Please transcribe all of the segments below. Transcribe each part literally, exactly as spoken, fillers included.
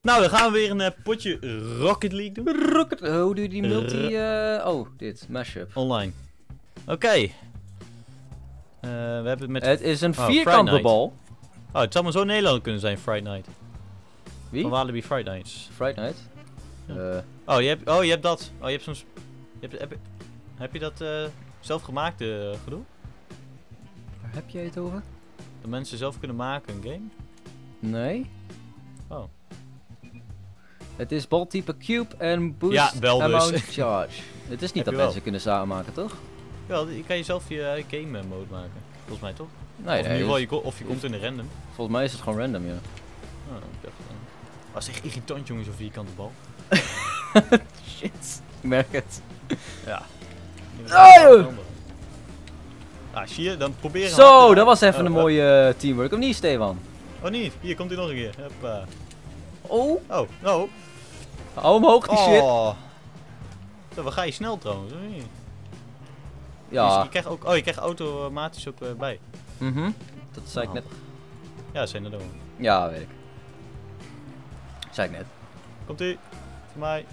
Nou, dan gaan we weer een uh, potje Rocket League doen. Rocket... Oh, doe je die multi... Uh... Oh, dit. Mashup. Online. Oké. Okay. Uh, we hebben het met... Het is een oh, vierkante bal. Oh, het zou maar zo Nederland kunnen zijn, Friday Night. Wie? Van Walibi Friday Nights. Friday Night? Ja. Uh. Oh, je hebt, oh, je hebt dat. Oh, je hebt zo'n... Je hebt, heb, je, heb je dat uh, zelfgemaakte uh, gedoe? Waar heb jij het over? Dat mensen zelf kunnen maken een game? Nee. Oh. Het is baltype cube en boost ja, wel amount dus. charge. Het is niet dat mensen kunnen samenmaken, toch? Wel, je kan jezelf je uh, game mode maken. Volgens mij toch? Nee, of, nee, in ieder geval, is... je of je komt in een random. Volgens mij is het gewoon random, ja. Oh, ik dacht, uh... oh, dat is echt irritant, jongens, zo'n vierkante bal. Shit, ik merk het. Ja. Oh! Ah, zie je, dan proberen we... Zo, dat was even oh, een oh. mooie uh, teamwork. Of niet, Stefan? Oh, niet. Hier, komt hij nog een keer. Hoppa. Oh. Oh, oh. Hou omhoog, die shit. Oh. Zo, wat ga je snel trouwens, of niet? Ja. Dus je krijgt ook, oh, je krijgt automatisch ook uh, bij. Mhm. Mm dat zei oh. ik net. Ja, dat zijn er dan. Ja, weet ik. Zei ik net. Komt ie. Voor mij.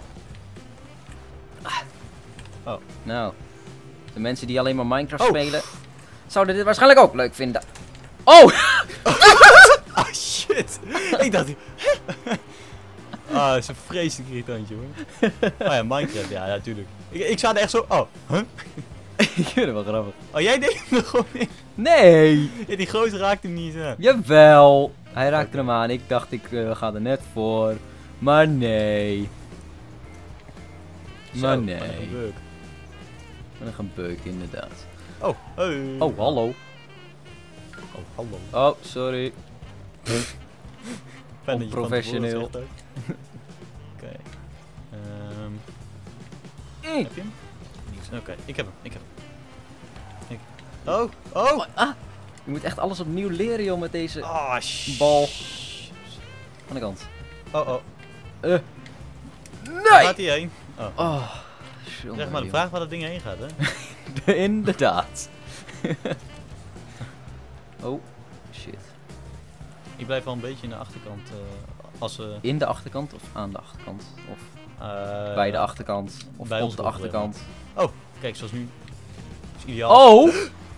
Ah. Oh. Nou. De mensen die alleen maar Minecraft oh. spelen, zouden dit waarschijnlijk ook leuk vinden. Oh! Oh shit! Ik dacht... Ah, dat is een vreselijk irritant, jongen. Oh ja, Minecraft, ja, natuurlijk. Ik, ik zat er echt zo... Oh, huh? Ik vind het wel grappig. Oh, jij deed hem er gewoon in? Nee! Ja, die gozer raakte hem niet aan. Jawel! Hij raakte okay. hem aan. Ik dacht, ik uh, ga er net voor. Maar nee. Zo, maar nee. Wat een beuk. Wat een gebeuk, inderdaad. Oh, hey. Oh, hallo. Oh, hallo. Oh, sorry. Onprofessioneel. Oké. Okay. Um, mm. Heb je hem? Oké, okay, ik heb hem. Ik heb hem. Ik... Oh, oh! oh ah. Je moet echt alles opnieuw leren, joh, met deze oh, bal. Aan de kant. Oh, oh. Uh. Nee! Waar gaat hij heen? Oh. oh zeg maar de vraag waar dat ding heen gaat, hè? Inderdaad. oh, shit. Ik blijf wel een beetje in de achterkant. Uh, als, uh... In de achterkant of aan de achterkant? Of uh, bij de achterkant? Of bij op de achterkant? Oh, kijk, zoals nu. Dat is ideaal. Oh!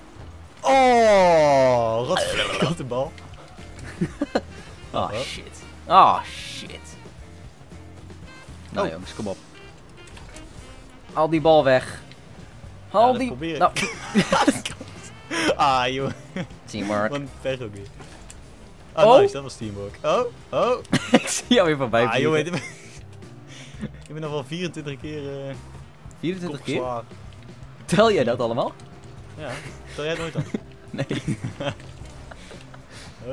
Oh! Wat de bal. oh, oh shit. Oh shit. Nou oh. jongens, kom op. Haal die bal weg. Haal ja, die... Nou. ah joh. Teamwork. Wat pech ook weer. Oh, oh nice, dat was teamwork. Oh, oh. Ik zie jou weer voorbij ah, joh, ik ben nog wel vierentwintig keer... Uh, vierentwintig keer? Zwaar. Tel jij dat allemaal? Ja, tel jij het nooit aan? Nee. oh.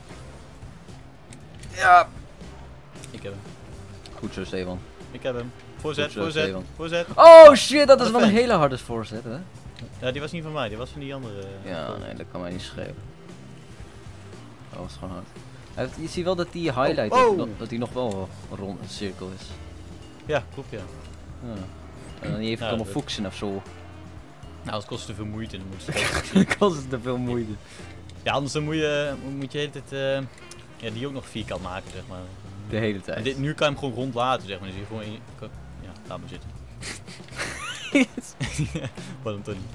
Ja. Ik heb hem. Goed zo, Stefan. Ik heb hem. Voorzet, zo, voorzet, Stefan. voorzet. Oh shit, dat is wel een hele harde voorzet, hè? Ja, die was niet van mij, die was van die andere. Uh, ja, nee, dat kan mij niet schelen. Dat was gewoon hard. Heeft, je ziet wel dat die highlight, oh, oh. Dat, dat die nog wel rond een cirkel is. Ja, klopt ja. ja. En dan niet even ja, komen focussen of zo. Nou, het kost te veel moeite. Dan moet het kost te veel moeite. Ja, anders dan moet je, moet je het, uh, ja, die ook nog vierkant maken, zeg maar. De hele tijd. En dit, nu kan je hem gewoon rond laten, zeg maar. Dus je gewoon in, ja, laat maar zitten. Wat hem toch niet.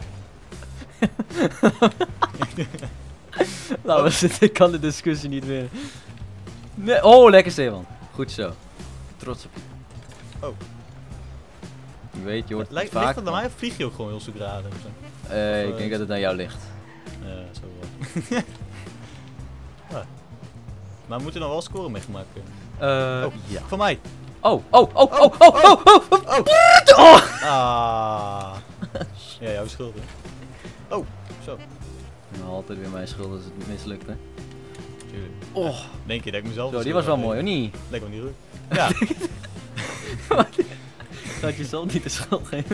Laat maar zitten, ik kan de discussie niet meer. Nee. Oh, lekker Stefan. Goed zo. Trots op je. Oh. Je weet, je hoort het Lijkt, vaak. Ligt dat aan mij of vlieg je ook gewoon heel zo graag? Uh, ik denk dat het aan jou ligt. Ja, uh, zo wel. ah. Maar we moeten nog wel scoren meegemaakt kunnen. Uh, oh, ja. Van mij. Oh, oh, oh, oh, oh, oh, oh, oh, oh, oh. Ah. Ja, jouw schuld, hè. Oh, zo. Nou, altijd weer mijn schuld als het mislukt, hè. Tuurlijk. Oh. Denk je dat ik mezelf... Zo, die was wel mooi, of niet? Lijkt me niet goed. Ja. Laat jezelf niet de schuld geven.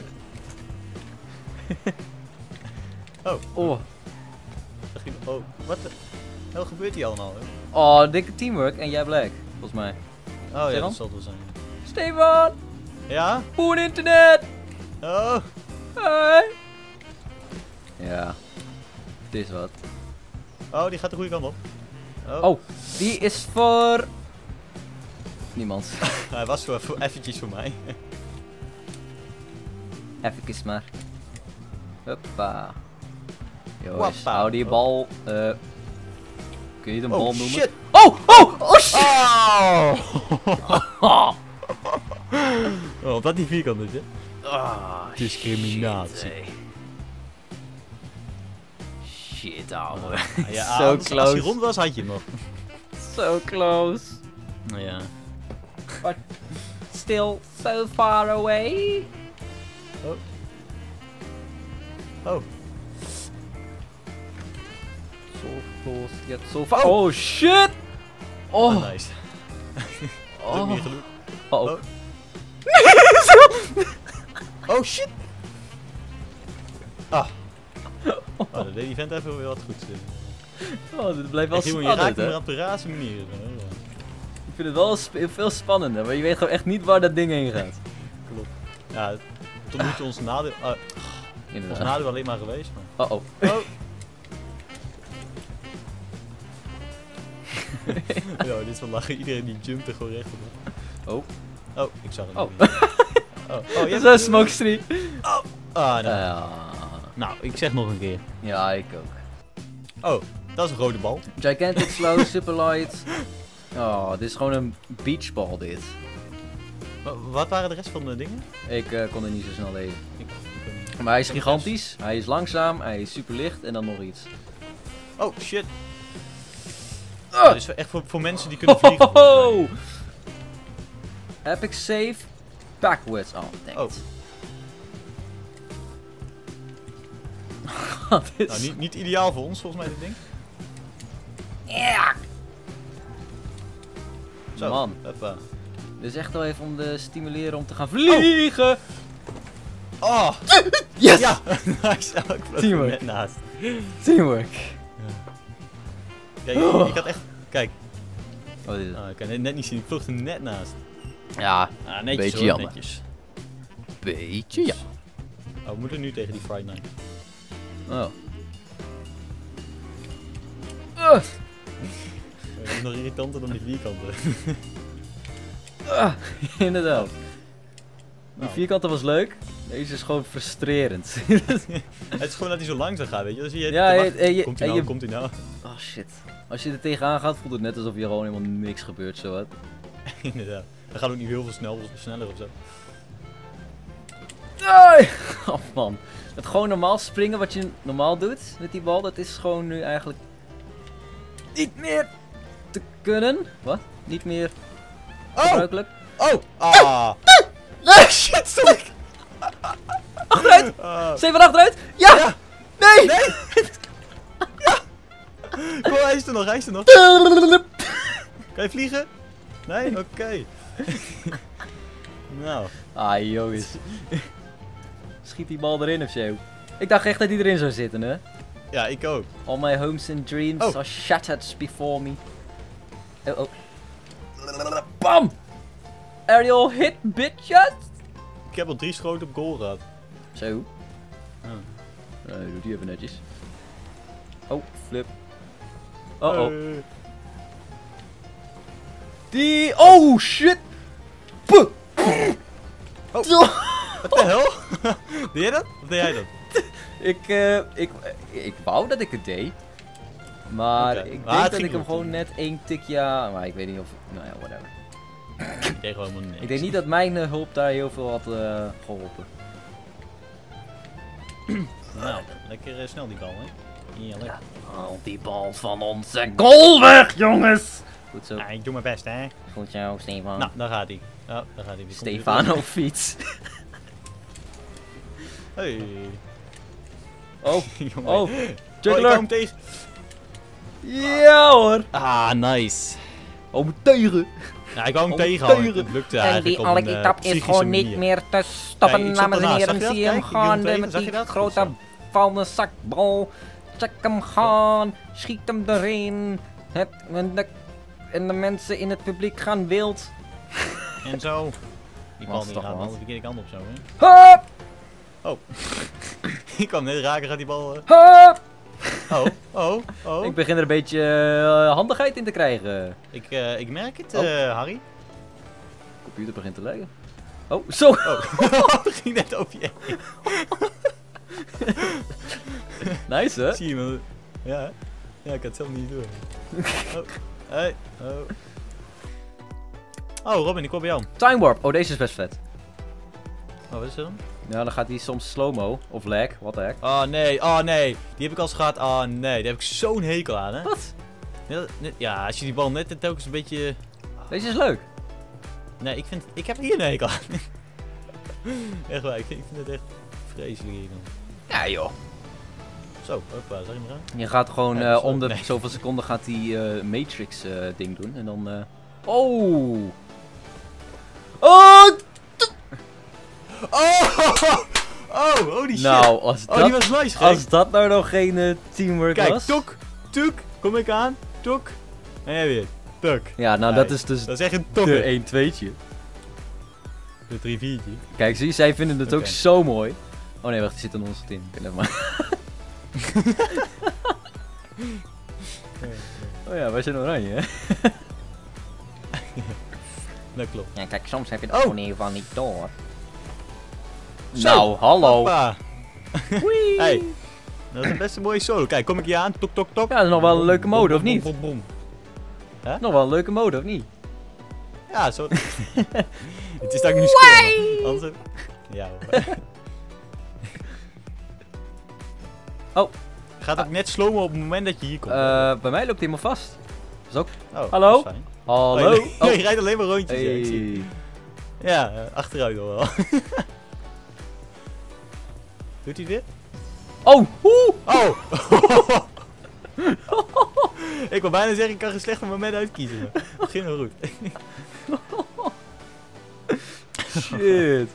oh. Oh. Oh, wat de... Wat gebeurt hier allemaal, hè? Oh, dikke teamwork en jij black, volgens mij. Oh Stefan? Ja, dat zal het wel zijn. Stefan! Ja? Poen internet! Oh! Hey! Ja. Het is wat. Oh, die gaat de goede kant op. Oh, oh die is voor... niemand. Hij was voor, voor eventjes voor mij. Even maar. Hoppa. Jongens, Wappa. hou die bal. Uh, kun je het een Oh bal noemen? shit! Oh! Oh! Oh shit! Oh! Oh, dat die vierkant is, hè? Ah, Discriminatie. Shit, hey. Shit ouwe. Ja, So anders, als hij close. rond was, had je hem nog. So close. Nou ja. But still so far away. Oh. Oh. So close yet so far. Oh shit! Oh. Oh, nice. Dat is ook niet genoeg. Oh. Oh. Oh shit! Ah. Oh, dat deed die vent even weer wat goed. Oh, dit blijft wel Echt, jongen, je spannend, raakt hem hè? er op de raarste manier. Ik vind het wel sp veel spannender, maar je weet gewoon echt niet waar dat ding heen gaat. Klopt. Ja, tot nu toe ons nadeel, uh, ons Inderdaad. nadeel alleen maar geweest. Maar... Oh oh. Oh! Yo, dit is wel lachen. Iedereen die jumpt er gewoon recht op. Oh. Oh, ik zag het Oh. niet. Oh, oh je Dat is hebt- een smokestream. Ah, nou. Ja. Nou, ik zeg nog een keer. Ja, ik ook. Oh, dat is een rode bal. Gigantic slow, super light. Oh, dit is gewoon een beachball dit. Wa- Wat waren de rest van de dingen? Ik uh, kon er niet zo snel lezen. Ik, ik weet niet. Maar hij is gigantisch, hij is langzaam, hij is super licht en dan nog iets. Oh, shit. Ah! Dit is echt voor, voor mensen die kunnen vliegen. volgens mij. Epic save backwards. Oh, thanks. Oh. Wat is... Nou, niet, niet ideaal voor ons volgens mij dit ding. Ja. Zo, Man. hoppa. Dit is echt wel even om te stimuleren om te gaan vliegen. Oh! Yes! Ja! Nice. Oh, ik vloog er Teamwork. net naast. Teamwork. Kijk, Oh. ik had echt... Kijk, Wat is het? oh, ik kan het net niet zien. Ik vloog er net naast. Ja, Ah, netjes beetje hoor, jammer. netjes. beetje ja. Oh, we moeten nu tegen die Friday Night. Oh. Uh, Dat is nog irritanter dan die vierkanten. uh, inderdaad. Die Nou. vierkante was leuk. Deze is gewoon frustrerend. Het is gewoon dat hij zo langzaam gaat, weet je. Dan zie je... Ja, te je- wachten. en je- komt hij en nou, je- komt hij nou. Oh shit. Als je er tegenaan gaat, voelt het net alsof hier gewoon helemaal niks gebeurt, zo wat. Inderdaad. Dan gaat ook niet heel veel snel, sneller of zo. Nee! Oh man. Het gewoon normaal springen wat je normaal doet met die bal, dat is gewoon nu eigenlijk niet meer te kunnen. Wat? Niet meer Oh! gebruikelijk. Oh! Ah! Nee! Shit, sorry! Achteruit! Ah. Steven achteruit! Ja! Ja. Nee! Nee! Kom, hij is er nog, hij is er nog. Kan je vliegen? Nee? Oké. Nou. Ah jongens. Schiet die bal erin of zo. Ik dacht echt dat die erin zou zitten, hè. Ja, ik ook. All my hopes and dreams Oh. are shattered before me. Oh, oh. Bam! Aerial hit, bitches! Ik heb al drie schoten op goal gehad. Zo. Oh. Uh, doe die even netjes. Oh, flip. Oh oh. Eh, Die. Oh shit! Puh. Oh. Zo. Wat de hel? Deed jij dat? Of deed jij dat? Ik, eh, ik, ik wou dat ik het deed. Maar Oké. ik Maar denk het dat ging ik hem goed. gewoon net één tikje. aan- Maar ik weet niet of. Nou ja, whatever. Ik deed gewoon helemaal niks. Ik denk niet dat mijn eh, hulp daar heel veel had eh, geholpen. Nou, lekker eh, snel die bal, hè? Heerlijk. Haal die bal van onze goal weg, jongens! Goed zo. Ja, ik doe mijn best, hè? Goed zo, Stefan. Nou, daar gaat hij. Oh, daar gaat hij. Wie komt hij? Stefano fiets. Hey. Oh, Jongen. oh. Oh, ik Juggler. hou hem tegen. Ja hoor. Ah, nice. Oh, moet tegen. Ja, ik wou hem Oh, tegenhouden. tegen. Het lukte En eigenlijk die op alle een, eh, etap is psychische gewoon niet manier. meer te stoppen, Kijk, ik zat dames en ernaast. heren. Zag je Zie dat? hem Kijk, ik doe hem gaande tegen. met Zag die je dat? grote Goed vuile zakbal. Check hem gaan. Schiet hem erin. Het, en, de, en de mensen in het publiek gaan wild. En zo. Die bal Was niet toch gaan, wat? de verkeerde kant op zo, hè. Hup, Oh. Ik kwam net raken, gaat die bal... eh. hup. Oh, oh, oh. Ik begin er een beetje eh, handigheid in te krijgen. Ik, eh, ik merk het, Oh. eh, Harry. computer begint te leggen. Oh, zo! Oh, dat ging net over je heen. Nice, hè? Zie je me? Ja, hè? Ja, ik had het zelf niet door. Oh, hey, oh. Oh, Robin, ik kom bij jou. Time Warp. Oh, deze is best vet. Oh, wat is er dan? Ja, dan gaat hij soms slow-mo. Of lag, what the heck. Oh nee, oh nee. Die heb ik al eens gehad. Oh nee, daar heb ik zo'n hekel aan, hè. Wat? Ja, net- ja, als je die bal net telkens een beetje... Deze is leuk. Nee, ik vind... Ik heb hier een hekel aan. Echt waar, ik vind, ik vind het echt vreselijk hier dan. Ja, joh. Zo, hoppa, zag je me aan? Je gaat gewoon Ja, eh, dat is om de leuk. Nee. zoveel seconden gaat die eh, Matrix eh, ding doen. En dan... eh Oh! Oh! Oh! Oh, holy shit. Nou, als Oh, die dat, was nice, gek. als dat nou nog geen eh, teamwork Kijk, was. tok, tuk, kom ik aan, tok. En jij weer, tuk. Ja, nou Nee, dat is dus Dat is echt een de tokker. een tweetje. De drie viertje. Kijk, zie, zij vinden het ook Oké. zo mooi. Oh nee, wacht, die zit in onze team. Oké, maar. Oh ja, wij zijn oranje, hè? Dat klopt. Ja, kijk, soms heb je het Oh. gewoon in ieder geval niet door. Zo. Nou, hallo. Hoppa. Wee. Hey, dat is een best een mooie solo. Kijk, kom ik hier aan, tok, tok, tok. Ja, dat is nog wel een leuke mode, of niet? Bom, bom, bom. Nog wel een leuke mode, of niet? Ja, zo. Het is dat ik nu score. Anders... Ja hoor. Oh. Gaat ook net slow-mo op het moment dat je hier komt. Eh, bij mij loopt hij helemaal vast. Dat is ook... oh, hallo? dat is fijn. Hallo? Oh, je, je rijdt alleen maar rondjes. Ja, ik zie het. Hey. Ja, eh, achteruit al wel. Doet hij dit? Oh! Oeh. Oh! Ik wil bijna zeggen, ik kan geen slechter moment uitkiezen. Maar het ging wel goed. Shit.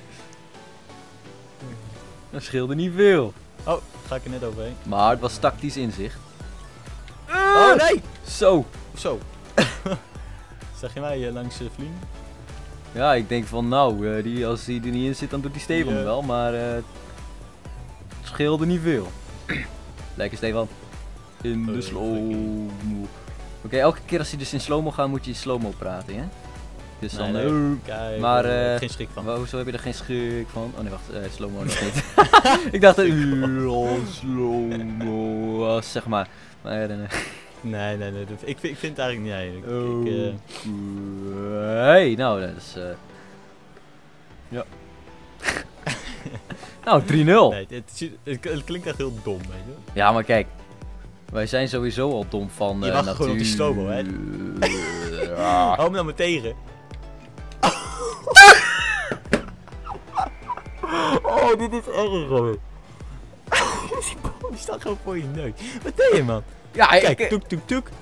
Dat scheelde niet veel. Oh, ga ik er net overheen. Maar het was tactisch inzicht. Oh nee! Zo. Zo. Zag je mij uh, langs uh, vliegen? Ja, ik denk van nou, uh, die, als hij er niet in zit, dan doet die Stefan Ja. het wel. Maar uh, het scheelde niet veel. Lekker Stefan. In de Eh, slow-mo. Oké, elke keer als hij dus in slow-mo gaat, moet je in slow-mo praten, hè? Dus dan... Nee, eh, nee. Kijk, maar, uh, eh, geen schrik van. Wa- Hoezo heb je er geen schrik van? Oh nee, wacht, uh, slow-mo nog niet. Ik dacht, uh, oh, slow-mo, oh, zeg maar. Maar, uh, Nee, nee, nee. dat- Ik vind, ik vind het eigenlijk niet eigenlijk. oh, Ik, uh, hey, nou, dat is... Uh... Ja. Nou, drie nul. nee, het, ziet- het, het klinkt echt heel dom, weet je. Ja, maar kijk. Wij zijn sowieso al dom van Je uh, wacht gewoon op die slow-mo, hè? Ah. Hou me dan maar tegen. Oh, dit is erg, Robin. Die bal die staat gewoon voor je neus. Wat deed je, man? Ja, Kijk, ik... toek, toek, toek.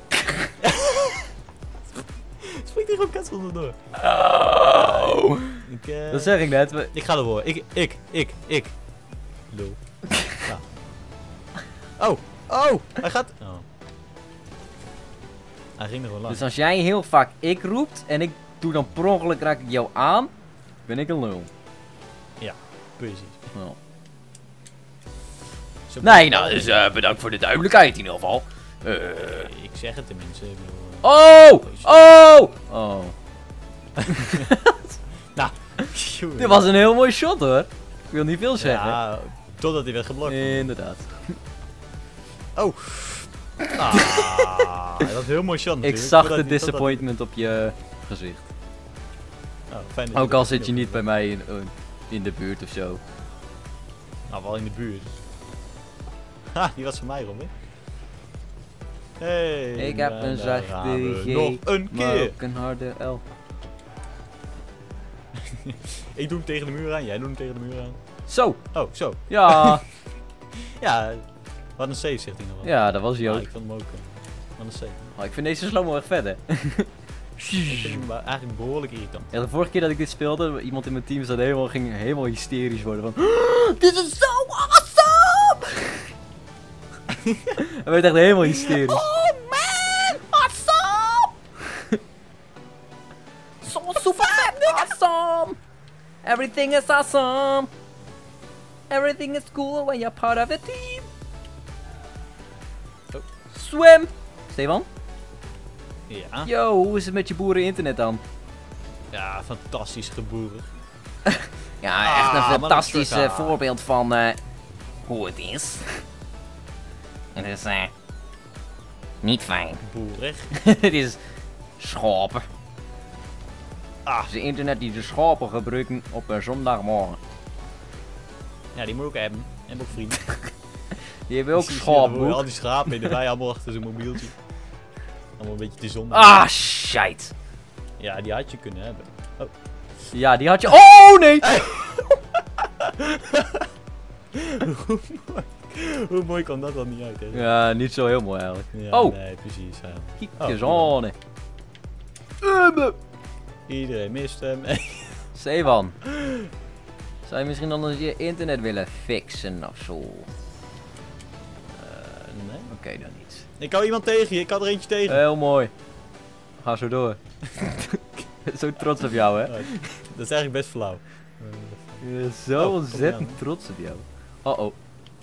Springt hier gewoon kats onderdoor. Oh. Ik, uh, Dat zeg ik net. we- ik ga ervoor. Ik, ik, ik, ik. Lul. Ja. Oh, oh, hij gaat... Oh. Hij ging er gewoon langs. Dus als jij heel vaak ik roept en ik doe dan per ongeluk raak ik jou aan, ben ik een lul. Precies. Nou. Zo- Nee, nou, dus uh, bedankt voor de duidelijkheid in ieder geval. Uh. Ik zeg het tenminste. Ik bedoel, uh, Oh! Oh! Oh. jongen. Dit was een heel mooi shot hoor. Ik wil niet veel zeggen. Ja, totdat hij werd geblokt. Inderdaad. Oh. Ah, dat was een heel mooi shot Ik natuurlijk. zag Totdat de hij- totdat disappointment op je gezicht. hij- Oh, fijn dat je Ook dat al zit je gezien niet hebt. bij mij in, in de buurt of zo. Nou, wel in de buurt. Ha, die was van mij, Robin. Hey, Ik heb nou, een daar zachte gaan we G, nog een Maar keer. ook een harde L. Ik doe hem tegen de muur aan, jij doet hem tegen de muur aan. Zo! Oh, zo. Ja! Ja, wat een save zegt hij nog wel. Ja, dat was hij Ja, ook. ik vond hem ook. uh, Wat een save. Oh, ik vind deze slow-mo echt vet hè. Ik vind hem ba- eigenlijk behoorlijk irritant. Ja, de vorige keer dat ik dit speelde, iemand in mijn team zat helemaal, ging helemaal hysterisch worden van dit is zo awesome! Hij werd echt helemaal hysterisch. Oh man, awesome! So super awesome! Everything is awesome! Everything is cool when you're part of the team! Oh. Swim! Stefan? Ja. Yo, hoe is het met je boeren internet dan? Ja, fantastisch geboerig. Ja, echt een Ah, fantastisch eh, motherfucker. voorbeeld van eh, hoe het is. Het is eh, niet fijn. Boerig. Het is schapen. Ah. Het is internet die de schapen gebruiken op een zondagmorgen. Ja, die moet ik hebben. En ook vrienden. Die hebben ook Die zie je dan schaapboek. al die schapen in de wei allemaal achter zijn mobieltje. Allemaal een beetje te zon. Ah, shit. Ja, die had je kunnen hebben. Ja, die had je... Oh, nee! Hoe mooi kwam dat dan niet uit, hè? Ja, niet zo heel mooi eigenlijk. Ja, Oh. nee, precies. Ja. Kiekjes Oh, aan. Iedereen mist hem. Zeewan. Zou je misschien dan eens je internet willen fixen of zo? Oké, Uh, nee. dan niet. Ik hou iemand tegen je, ik had er eentje tegen. Heel mooi. Ga zo door. Zo trots op jou, hè? Oh, dat is eigenlijk best flauw. Je bent zo Oh, ontzettend kom trots op jou. Oh oh.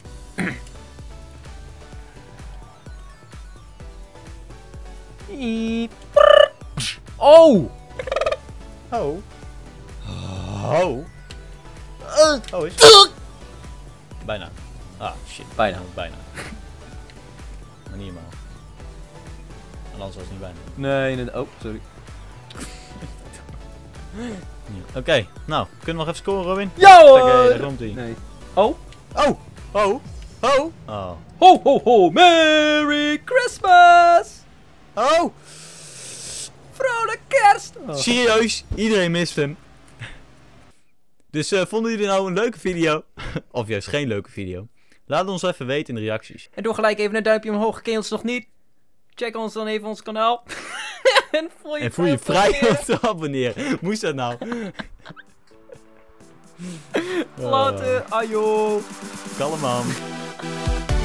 Iep. Oh! Oh. Oh. Oh, is Bijna. Ah, shit. Bijna. Oh, bijna. Maar niet helemaal. Anders was het niet bijna. Nee, nee, oh, sorry. Oké, okay, nou, kunnen we nog even scoren, Robin? Ja Oké, hoor! daar komt ie. Nee. Oh! Oh! Oh! Oh! Oh! Ho ho ho! Merry Christmas! Oh! Vrolijk kerst! Oh. Serieus, iedereen mist hem. Dus uh, vonden jullie nou een leuke video? Of juist geen leuke video? Laat het ons even weten in de reacties. En doe gelijk even een duimpje omhoog, ken je ons nog niet? Check ons dan even ons kanaal. en voel je, En voel je vrij om te abonneren. Moest dat nou? Later, ajo! Kalm aan.